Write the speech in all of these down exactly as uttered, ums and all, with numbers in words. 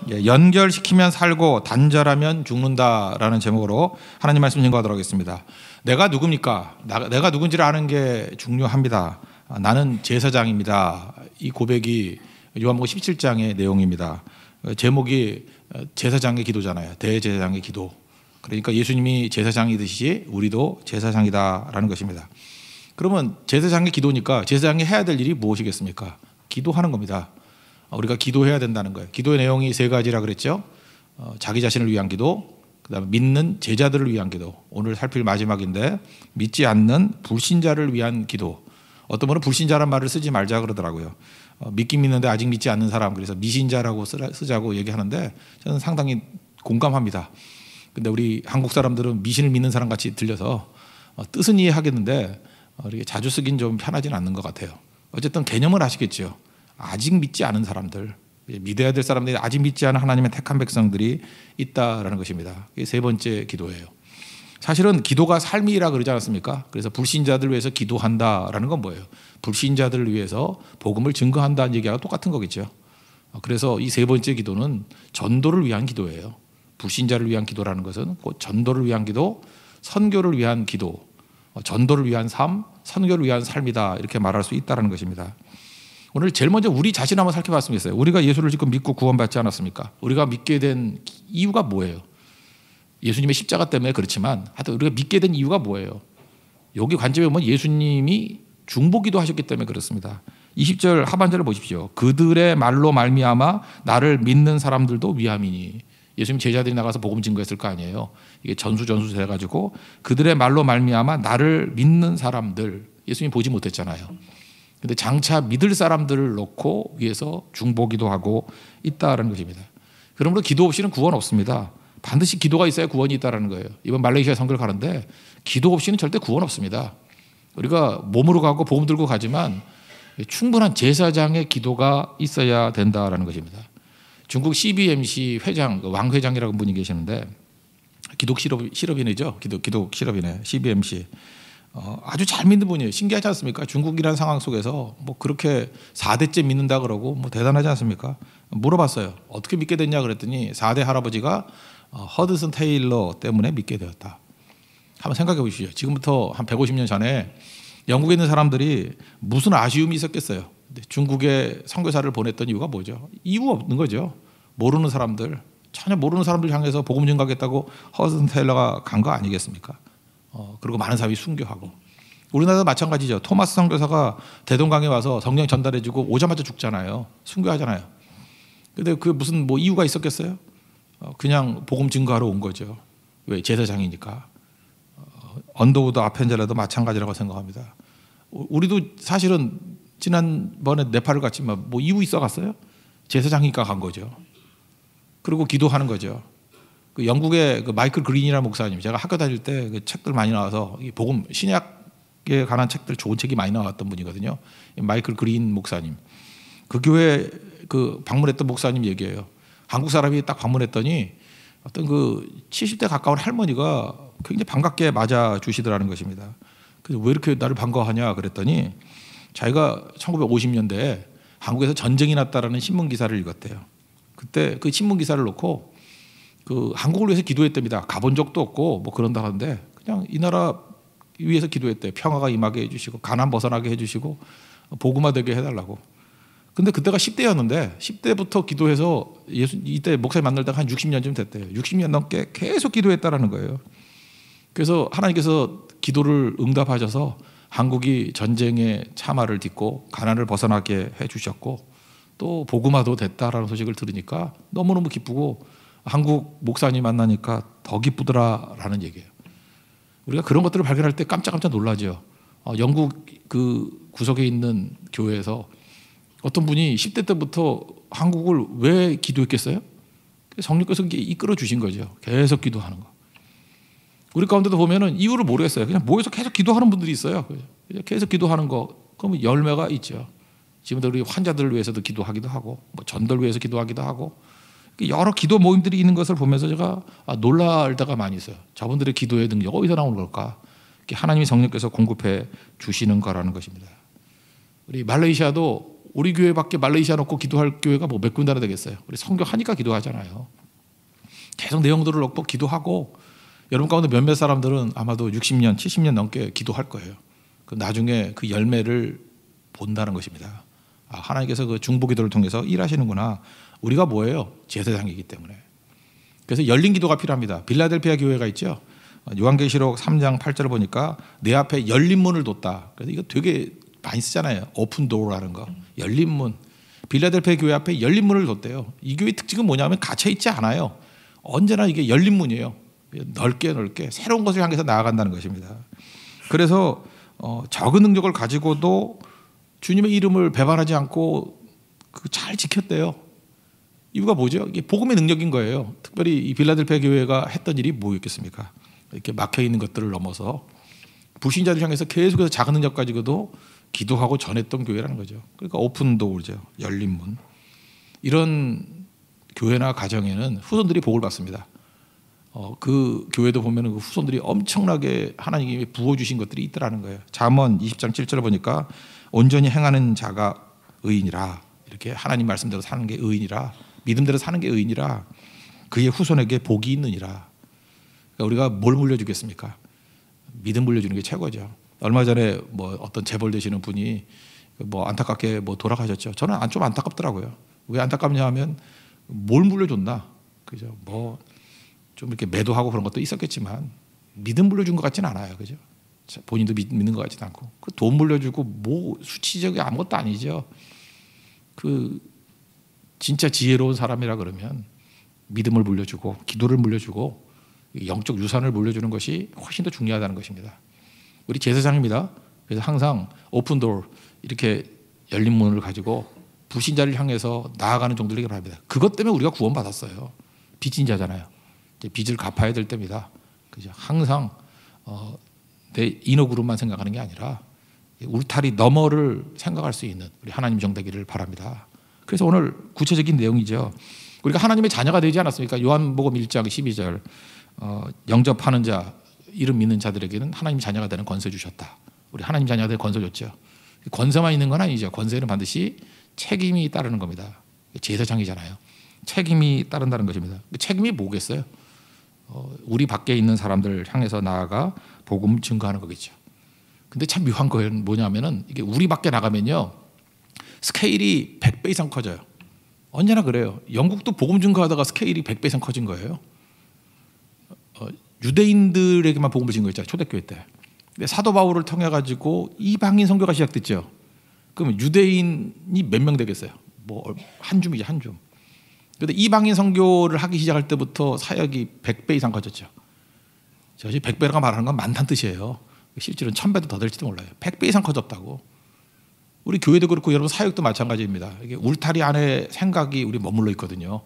연결시키면 살고 단절하면 죽는다라는 제목으로 하나님 말씀 증거하도록 하겠습니다. 내가 누굽니까? 나, 내가 누군지를 아는 게 중요합니다. 나는 제사장입니다. 이 고백이 요한복음 십칠 장의 내용입니다. 제목이 제사장의 기도잖아요. 대제사장의 기도. 그러니까 예수님이 제사장이듯이 우리도 제사장이다라는 것입니다. 그러면 제사장의 기도니까 제사장이 해야 될 일이 무엇이겠습니까? 기도하는 겁니다. 우리가 기도해야 된다는 거예요. 기도의 내용이 세 가지라 그랬죠. 어, 자기 자신을 위한 기도, 그다음에 믿는 제자들을 위한 기도. 오늘 살필 마지막인데 믿지 않는 불신자를 위한 기도. 어떤 분은 불신자란 말을 쓰지 말자 그러더라고요. 어, 믿긴 믿는데 아직 믿지 않는 사람, 그래서 미신자라고 쓰라, 쓰자고 얘기하는데 저는 상당히 공감합니다. 근데 우리 한국 사람들은 미신을 믿는 사람 같이 들려서 어, 뜻은 이해하겠는데 어, 이렇게 자주 쓰긴 좀 편하지는 않는 것 같아요. 어쨌든 개념을 아시겠죠. 아직 믿지 않은 사람들, 믿어야 될 사람들이 아직 믿지 않은 하나님의 택한 백성들이 있다라는 것입니다. 이게 세 번째 기도예요. 사실은 기도가 삶이라 그러지 않았습니까? 그래서 불신자들을 위해서 기도한다라는 건 뭐예요? 불신자들을 위해서 복음을 증거한다는 얘기하고 똑같은 거겠죠. 그래서 이 세 번째 기도는 전도를 위한 기도예요. 불신자를 위한 기도라는 것은 곧 전도를 위한 기도, 선교를 위한 기도, 전도를 위한 삶, 선교를 위한 삶이다 이렇게 말할 수 있다는 것입니다. 오늘 제일 먼저 우리 자신 한번 살펴봤으면 좋겠어요. 우리가 예수를 지금 믿고 구원받지 않았습니까? 우리가 믿게 된 이유가 뭐예요? 예수님의 십자가 때문에 그렇지만 하여튼 우리가 믿게 된 이유가 뭐예요? 여기 관점에 보면 예수님이 중보기도 하셨기 때문에 그렇습니다. 이십 절 하반절을 보십시오. 그들의 말로 말미암아 나를 믿는 사람들도 위함이니. 예수님 제자들이 나가서 복음 증거했을 거 아니에요. 이게 전수전수 돼가지고 그들의 말로 말미암아 나를 믿는 사람들, 예수님 보지 못했잖아요. 근데 장차 믿을 사람들을 놓고 위해서 중보기도 하고 있다는 것입니다. 그러므로 기도 없이는 구원 없습니다. 반드시 기도가 있어야 구원이 있다는 거예요. 이번 말레이시아 선교를 가는데 기도 없이는 절대 구원 없습니다. 우리가 몸으로 가고 복음 들고 가지만 충분한 제사장의 기도가 있어야 된다는 것입니다. 중국 씨비엠씨 회장, 왕 회장이라는 분이 계시는데 기독 실업인이죠. 기독, 기독 실업인에 씨비엠씨. 어, 아주 잘 믿는 분이에요. 신기하지 않습니까? 중국이라는 상황 속에서 뭐 그렇게 사 대째 믿는다 그러고 뭐 대단하지 않습니까? 물어봤어요. 어떻게 믿게 됐냐 그랬더니 사 대 할아버지가 어, 허드슨 테일러 때문에 믿게 되었다. 한번 생각해 보십시오. 지금부터 한 백오십 년 전에 영국에 있는 사람들이 무슨 아쉬움이 있었겠어요. 중국에 선교사를 보냈던 이유가 뭐죠? 이유 없는 거죠. 모르는 사람들, 전혀 모르는 사람들 향해서 복음 증거하겠다고 허드슨 테일러가 간 거 아니겠습니까? 어, 그리고 많은 사람이 순교하고. 우리나라도 마찬가지죠. 토마스 선교사가 대동강에 와서 성령 전달해주고 오자마자 죽잖아요. 순교하잖아요. 근데 그 무슨 뭐 이유가 있었겠어요? 어, 그냥 복음 증거하러 온 거죠. 왜? 제사장이니까. 어, 언더우드 아펜젤라도 마찬가지라고 생각합니다. 우리도 사실은 지난번에 네팔을 갔지만 뭐 이유 있어 갔어요? 제사장이니까 간 거죠. 그리고 기도하는 거죠. 그 영국의 그 마이클 그린이라는 목사님, 제가 학교 다닐 때 그 책들 많이 나와서 복음 신약에 관한 책들 좋은 책이 많이 나왔던 분이거든요. 마이클 그린 목사님. 그 교회 그 방문했던 목사님 얘기예요. 한국 사람이 딱 방문했더니 어떤 그 칠십 대 가까운 할머니가 굉장히 반갑게 맞아 주시더라는 것입니다. 그래서 왜 이렇게 나를 반가워하냐 그랬더니 자기가 천구백오십 년대에 한국에서 전쟁이 났다라는 신문 기사를 읽었대요. 그때 그 신문 기사를 놓고 그 한국을 위해서 기도했답니다. 가본 적도 없고 뭐 그런다 하는데 그냥 이 나라 위해서 기도했대요. 평화가 임하게 해주시고 가난 벗어나게 해주시고 복음화 되게 해달라고. 근데 그때가 십 대였는데 십 대부터 기도해서 예수 이때 목사님 만날 때가 한 육십 년쯤 됐대요. 육십 년 넘게 계속 기도했다라는 거예요. 그래서 하나님께서 기도를 응답하셔서 한국이 전쟁의 참화를 딛고 가난을 벗어나게 해주셨고 또 복음화도 됐다라는 소식을 들으니까 너무너무 기쁘고 한국 목사님 만나니까 더 기쁘더라라는 얘기예요. 우리가 그런 것들을 발견할 때 깜짝깜짝 놀라죠. 어, 영국 그 구석에 있는 교회에서 어떤 분이 십 대 때부터 한국을 왜 기도했겠어요? 성령께서 이끌어 주신 거죠. 계속 기도하는 거. 우리 가운데도 보면은 이유를 모르겠어요. 그냥 모여서 계속 기도하는 분들이 있어요. 계속 기도하는 거, 그러면 열매가 있죠. 지금도 우리 환자들을 위해서도 기도하기도 하고, 뭐 전도를 위해서 기도하기도 하고, 여러 기도 모임들이 있는 것을 보면서 제가 놀랄 때가 많이 있어요. 저분들의 기도의 능력 어디서 나오는 걸까? 하나님이 성령께서 공급해 주시는 거라는 것입니다. 우리 말레이시아도 우리 교회밖에 말레이시아 놓고 기도할 교회가 뭐 몇 군데나 되겠어요. 우리 성경하니까 기도하잖아요. 계속 내용들을 놓고 기도하고 여러분 가운데 몇몇 사람들은 아마도 육십 년, 칠십 년 넘게 기도할 거예요. 그 나중에 그 열매를 본다는 것입니다. 아, 하나님께서 그 중보기도를 통해서 일하시는구나. 우리가 뭐예요? 제사장이기 때문에. 그래서 열린 기도가 필요합니다. 빌라델피아 교회가 있죠. 요한계시록 삼 장 팔 절을 보니까 내 앞에 열린 문을 뒀다. 그래서 이거 되게 많이 쓰잖아요. 오픈 도어라는 거. 열린 문. 빌라델피아 교회 앞에 열린 문을 뒀대요. 이 교회 특징은 뭐냐면 갇혀 있지 않아요. 언제나 이게 열린 문이에요. 넓게 넓게 새로운 것을 향해서 나아간다는 것입니다. 그래서 어, 적은 능력을 가지고도 주님의 이름을 배반하지 않고 그 잘 지켰대요. 이유가 뭐죠? 이게 복음의 능력인 거예요. 특별히 이 빌라델피아 교회가 했던 일이 뭐였겠습니까? 이렇게 막혀 있는 것들을 넘어서 불신자들 향해서 계속해서 작은 능력 가지고도 기도하고 전했던 교회라는 거죠. 그러니까 오픈 도어죠. 열린 문. 이런 교회나 가정에는 후손들이 복을 받습니다. 어, 그 교회도 보면 그 후손들이 엄청나게 하나님이 부어주신 것들이 있더라는 거예요. 잠언 이십 장 칠 절을 보니까 온전히 행하는 자가 의인이라. 이렇게 하나님 말씀대로 사는 게 의인이라. 믿음대로 사는 게 의인이라. 그의 후손에게 복이 있느니라. 그러니까 우리가 뭘 물려주겠습니까? 믿음 물려주는 게 최고죠. 얼마 전에 뭐 어떤 재벌 되시는 분이 뭐 안타깝게 뭐 돌아가셨죠. 저는 좀 안타깝더라고요. 왜 안타깝냐 하면 뭘 물려줬나? 그죠? 뭐 좀 이렇게 매도하고 그런 것도 있었겠지만 믿음 물려준 것 같지는 않아요. 그죠? 본인도 믿는 것 같지도 않고. 그 돈 물려주고 뭐 수치적인 아무것도 아니죠. 그 진짜 지혜로운 사람이라 그러면 믿음을 물려주고 기도를 물려주고 영적 유산을 물려주는 것이 훨씬 더 중요하다는 것입니다. 우리 제사장입니다. 그래서 항상 오픈도어 이렇게 열린 문을 가지고 불신자를 향해서 나아가는 종들에게 바랍니다. 그것 때문에 우리가 구원받았어요. 빚진 자잖아요. 빚을 갚아야 될 때입니다. 그죠? 항상 어, 내 인어 그룹만 생각하는 게 아니라 울타리 너머를 생각할 수 있는 우리 하나님 정되기를 바랍니다. 그래서 오늘 구체적인 내용이죠. 우리가 하나님의 자녀가 되지 않았습니까? 요한복음 일 장 십이 절 어, 영접하는 자, 이름 믿는 자들에게는 하나님 자녀가 되는 권세 주셨다. 우리 하나님 자녀가 되는 권세 줬죠. 권세만 있는 건 아니죠. 권세는 반드시 책임이 따르는 겁니다. 제사장이잖아요. 책임이 따른다는 것입니다. 책임이 뭐겠어요? 어, 우리 밖에 있는 사람들 향해서 나아가 복음 증거하는 거겠죠. 근데 참 묘한 건 뭐냐면은 이게 우리 밖에 나가면요 스케일이 백 배 이상 커져요. 언제나 그래요. 영국도 복음 증거하다가 스케일이 백 배 이상 커진 거예요. 어, 유대인들에게만 복음을 증거했잖아요. 초대교회 때. 근데 사도 바울을 통해 가지고 이방인 선교가 시작됐죠. 그러면 유대인이 몇 명 되겠어요? 뭐 한 줌이죠, 한 줌. 그런데 이방인 선교를 하기 시작할 때부터 사역이 백 배 이상 커졌죠. 저희 백 배가 말하는 건 많다는 뜻이에요. 실제로는 천 배도 더 될지도 몰라요. 백 배 이상 커졌다고. 우리 교회도 그렇고 여러분 사역도 마찬가지입니다. 이게 울타리 안에 생각이 우리 머물러 있거든요.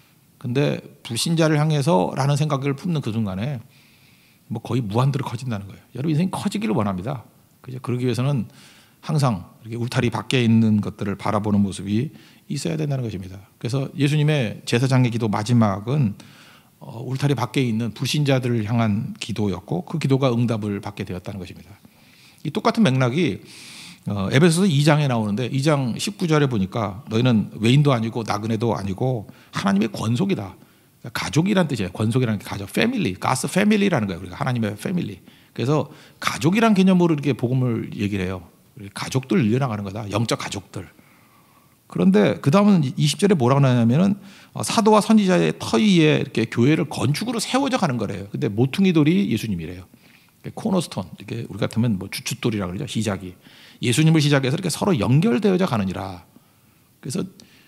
근데 불신자를 향해서라는 생각을 품는 그 순간에 뭐 거의 무한대로 커진다는 거예요. 여러분 인생이 커지기를 원합니다. 그죠? 그러기 위해서는 항상 이렇게 울타리 밖에 있는 것들을 바라보는 모습이 있어야 된다는 것입니다. 그래서 예수님의 제사장의 기도 마지막은 어, 울타리 밖에 있는 불신자들을 향한 기도였고 그 기도가 응답을 받게 되었다는 것입니다. 이 똑같은 맥락이 어, 에베소서 이 장에 나오는데 이 장 십구 절에 보니까 너희는 외인도 아니고 나그네도 아니고 하나님의 권속이다. 가족이란 뜻이에요. 권속이라는 게 가족, 패밀리, 가스 패밀리라는 거예요. 우리가 하나님의 패밀리. 그래서 가족이란 개념으로 이렇게 복음을 얘기를 해요. 가족들 일려나가는 거다. 영적 가족들. 그런데 그 다음은 이십 절에 뭐라고 나냐면은 사도와 선지자의 터 위에 이렇게 교회를 건축으로 세워져 가는 거래요. 근데 모퉁이 돌이 예수님이래요. 코너스톤, 이렇게 우리 같으면 뭐 주춧돌이라고 그러죠. 시작이. 예수님을 시작해서 이렇게 서로 연결되어져 가느니라. 그래서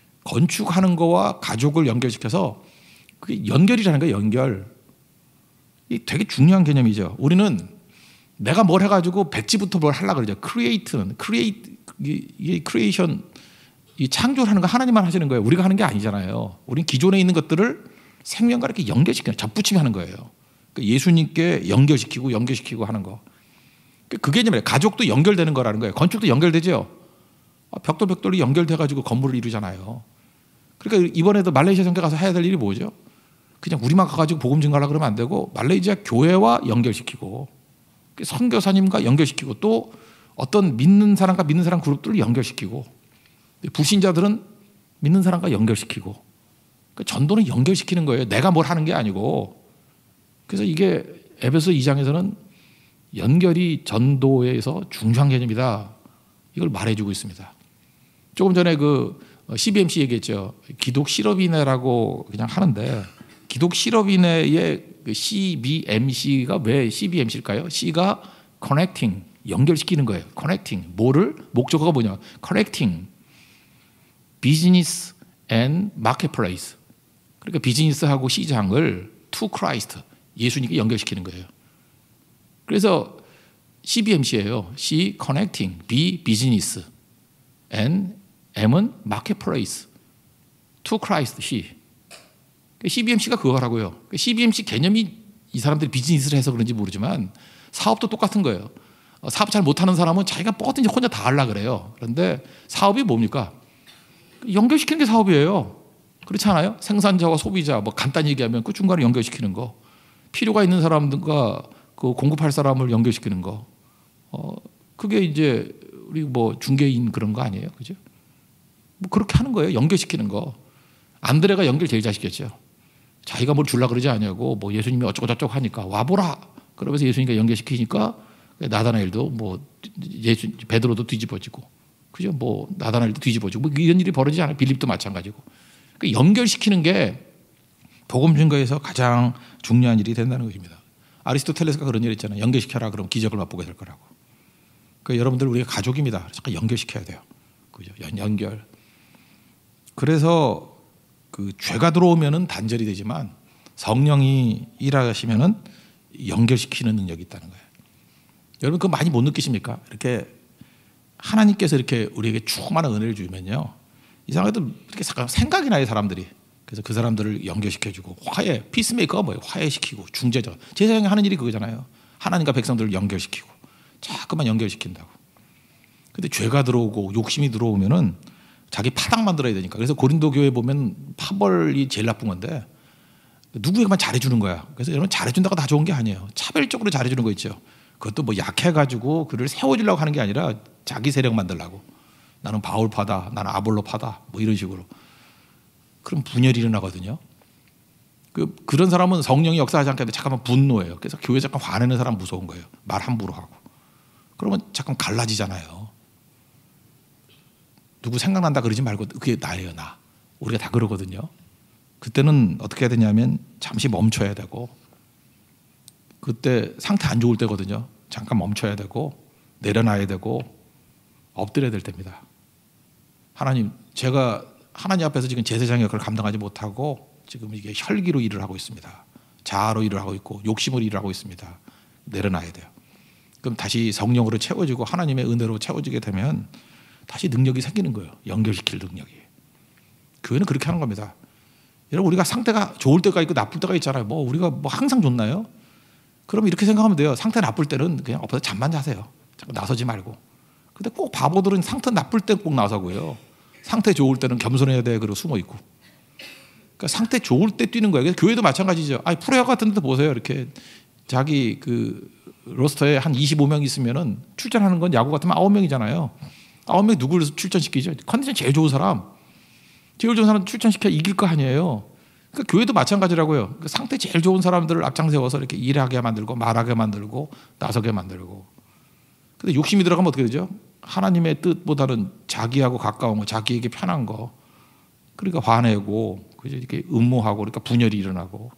건축하는 거와 가족을 연결시켜서 그게 연결이라는 거예요. 연결. 이 되게 중요한 개념이죠. 우리는 내가 뭘 해가지고 백지부터 뭘 하려고 그러죠. 크리에이트는 크리에이트 이 크리에이션 이 창조를 하는 거 하나님만 하시는 거예요. 우리가 하는 게 아니잖아요. 우리는 기존에 있는 것들을 생명과 이렇게 연결시키는 접붙이게 하는 거예요. 그러니까 예수님께 연결시키고 연결시키고 하는 거. 그 개념이에요. 가족도 연결되는 거라는 거예요. 건축도 연결되죠. 벽돌 벽돌이 연결돼가지고 건물을 이루잖아요. 그러니까 이번에도 말레이시아 선교 가서 해야 될 일이 뭐죠? 그냥 우리만 가가지고 복음 증거하려고 그러면 안 되고 말레이시아 교회와 연결시키고 선교사님과 연결시키고 또 어떤 믿는 사람과 믿는 사람 그룹들을 연결시키고 불신자들은 믿는 사람과 연결시키고, 그러니까 전도는 연결시키는 거예요. 내가 뭘 하는 게 아니고. 그래서 이게 에베소 이 장에서는 연결이 전도에서 중요한 개념이다, 이걸 말해주고 있습니다. 조금 전에 그 씨비엠씨 얘기했죠. 기독 실업인회라고 그냥 하는데, 기독 실업인회의 그 씨비엠씨가 왜 씨비엠씨일까요? C가 connecting, 연결시키는 거예요. connecting. 뭐를? 목적어가 뭐냐? connecting business and marketplace. 그러니까 비즈니스하고 시장을 to Christ, 예수님께 연결시키는 거예요. 그래서 씨비엠씨예요. C connecting, B business, and M은 marketplace, to Christ, C. 씨비엠씨가 그거라고요. 씨비엠씨 개념이 이 사람들이 비즈니스를 해서 그런지 모르지만 사업도 똑같은 거예요. 사업 잘 못하는 사람은 자기가 뭐든지 혼자 다 하려고 그래요. 그런데 사업이 뭡니까? 연결시키는 게 사업이에요. 그렇지 않아요? 생산자와 소비자, 뭐 간단히 얘기하면 그 중간에 연결시키는 거, 필요가 있는 사람들과 그 공급할 사람을 연결시키는 거, 어, 그게 이제 우리 뭐 중개인 그런 거 아니에요, 그죠? 뭐 그렇게 하는 거예요. 연결시키는 거. 안드레가 연결 제일 잘 시켰죠. 자기가 뭘 주려고 그러지 않냐고, 뭐 예수님이 어쩌고 저쩌고 하니까 와보라. 그러면서 예수님과 연결시키니까 나다나엘도 뭐 예수 베드로도 뒤집어지고, 그죠? 뭐 나다나엘도 뒤집어지고, 뭐 이런 일이 벌어지지 않아요. 빌립도 마찬가지고. 그러니까 연결시키는 게 복음 증거에서 가장 중요한 일이 된다는 것입니다. 아리스토텔레스가 그런 일 했잖아요. 연결시켜라, 그럼 기적을 맛보게 될 거라고. 그러니까 여러분들 우리가 가족입니다. 잠깐 연결시켜야 돼요. 그죠? 연결. 그래서 그 죄가 들어오면은 단절이 되지만 성령이 일하시면은 연결시키는 능력이 있다는 거예요. 여러분 그거 많이 못 느끼십니까? 이렇게 하나님께서 이렇게 우리에게 충만한 은혜를 주면요, 이 사람들 이렇게 생각이 나요, 사람들이. 그래서 그 사람들을 연결시켜주고, 화해, 피스메이커가 뭐예요? 화해시키고, 중재자. 제사장이 하는 일이 그거잖아요. 하나님과 백성들을 연결시키고, 자꾸만 연결시킨다고. 근데 죄가 들어오고 욕심이 들어오면은 자기 파당 만들어야 되니까. 그래서 고린도 교회 보면 파벌이 제일 나쁜 건데, 누구에게만 잘해주는 거야. 그래서 여러분 잘해준다고 다 좋은 게 아니에요. 차별적으로 잘해주는 거 있죠. 그것도 뭐 약해가지고 그를 세워주려고 하는 게 아니라 자기 세력 만들려고. 나는 바울파다, 나는 아볼로파다, 뭐 이런 식으로. 그럼 분열이 일어나거든요. 그, 그런 사람은 성령이 역사하지 않게 하는데 잠깐만 분노해요. 그래서 교회 잠깐 화내는 사람 무서운 거예요. 말 함부로 하고. 그러면 잠깐 갈라지잖아요. 누구 생각난다 그러지 말고, 그게 나예요, 나. 우리가 다 그러거든요. 그때는 어떻게 해야 되냐면 잠시 멈춰야 되고, 그때 상태 안 좋을 때거든요. 잠깐 멈춰야 되고, 내려놔야 되고, 엎드려야 될 때입니다. 하나님, 제가 하나님 앞에서 지금 제사장 역할을 감당하지 못하고 지금 이게 혈기로 일을 하고 있습니다. 자아로 일을 하고 있고 욕심으로 일을 하고 있습니다. 내려놔야 돼요. 그럼 다시 성령으로 채워지고 하나님의 은혜로 채워지게 되면 다시 능력이 생기는 거예요. 연결시킬 능력이. 교회는 그렇게 하는 겁니다. 여러분 우리가 상태가 좋을 때가 있고 나쁠 때가 있잖아요. 뭐 우리가 뭐 항상 좋나요? 그럼 이렇게 생각하면 돼요. 상태 나쁠 때는 그냥 엎어서 잠만 자세요. 자꾸 나서지 말고. 근데 꼭 바보들은 상태 나쁠 때 꼭 나서고요. 상태 좋을 때는 겸손해야 돼. 그리고 숨어 있고. 그러니까 상태 좋을 때 뛰는 거예요. 교회도 마찬가지죠. 아니 프로야구 같은 데도 보세요. 이렇게 자기 그 로스터에 한 이십오 명 있으면은 출전하는 건 야구 같으면 아홉 명이잖아요. 아홉 명 누구를 출전시키죠? 컨디션 제일 좋은 사람. 제일 좋은 사람 출전시켜야 이길 거 아니에요. 그러니까 교회도 마찬가지라고요. 그러니까 상태 제일 좋은 사람들을 앞장 세워서 이렇게 일하게 만들고 말하게 만들고 나서게 만들고. 근데 욕심이 들어가면 어떻게 되죠? 하나님의 뜻보다는 자기하고 가까운 거, 자기에게 편한 거. 그러니까 화내고, 그죠? 이렇게 음모하고, 그러니까 분열이 일어나고.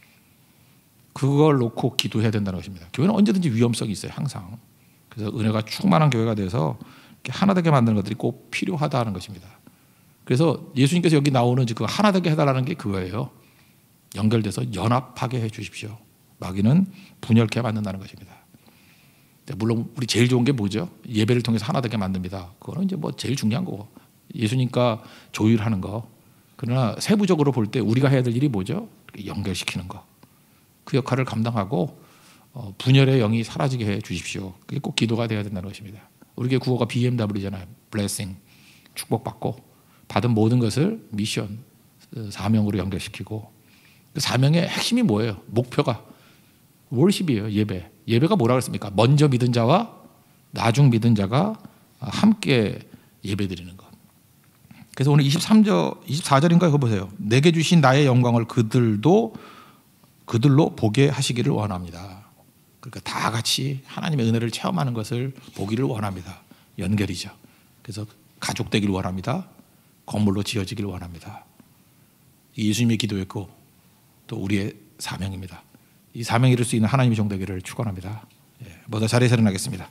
그걸 놓고 기도해야 된다는 것입니다. 교회는 언제든지 위험성이 있어요, 항상. 그래서 은혜가 충만한 교회가 돼서 이렇게 하나 되게 만드는 것들이 꼭 필요하다는 것입니다. 그래서 예수님께서 여기 나오는 그 하나 되게 해달라는 게 그거예요. 연결돼서 연합하게 해 주십시오. 마귀는 분열케 만든다는 것입니다. 물론 우리 제일 좋은 게 뭐죠? 예배를 통해서 하나 되게 만듭니다. 그거는 이제 뭐 제일 중요한 거고, 예수님과 조율하는 거. 그러나 세부적으로 볼 때 우리가 해야 될 일이 뭐죠? 연결시키는 거. 그 역할을 감당하고 어, 분열의 영이 사라지게 해 주십시오. 그게 꼭 기도가 되어야 된다는 것입니다. 우리의 구호가 비엠더블유잖아요. 블레싱, 축복받고 받은 모든 것을 미션, 사명으로 연결시키고. 그 사명의 핵심이 뭐예요? 목표가 월십이에요. 예배. 예배가 뭐라 그랬습니까? 먼저 믿은 자와 나중 믿은 자가 함께 예배드리는 것. 그래서 오늘 이십삼 절, 이십사 절인가 그거 보세요. 내게 주신 나의 영광을 그들도 그들로 보게 하시기를 원합니다. 그러니까 다 같이 하나님의 은혜를 체험하는 것을 보기를 원합니다. 연결이죠. 그래서 가족 되기를 원합니다. 건물로 지어지기를 원합니다. 예수님이 기도했고 또 우리의 사명입니다. 이 사명 이룰 수 있는 하나님의 종 되기를 축원합니다. 예, 모두 자리에서 일어나겠습니다.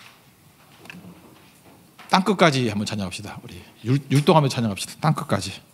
땅끝까지 한번 찬양합시다. 우리 율, 율동하며 찬양합시다. 땅끝까지.